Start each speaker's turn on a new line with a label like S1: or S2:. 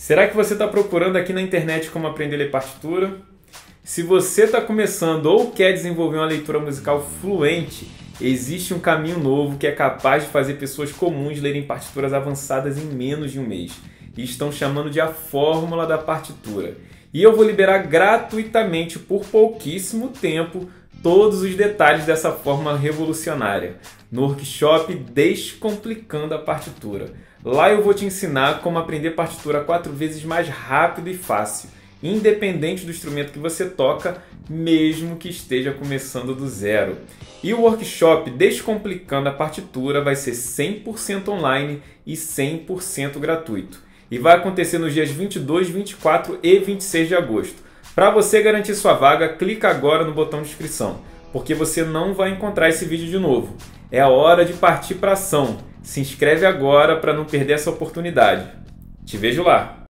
S1: Será que você está procurando aqui na internet como aprender a ler partitura? Se você está começando ou quer desenvolver uma leitura musical fluente, existe um caminho novo que é capaz de fazer pessoas comuns lerem partituras avançadas em menos de um mês. E estão chamando de a fórmula da partitura. E eu vou liberar gratuitamente por pouquíssimo tempo todos os detalhes dessa fórmula revolucionária no workshop Descomplicando a Partitura. Lá eu vou te ensinar como aprender partitura 4 vezes mais rápido e fácil, independente do instrumento que você toca, mesmo que esteja começando do zero. E o workshop Descomplicando a Partitura vai ser 100% online e 100% gratuito. E vai acontecer nos dias 22, 24 e 26 de agosto. Para você garantir sua vaga, clica agora no botão de inscrição, porque você não vai encontrar esse vídeo de novo. É a hora de partir para ação. Se inscreve agora para não perder essa oportunidade. Te vejo lá!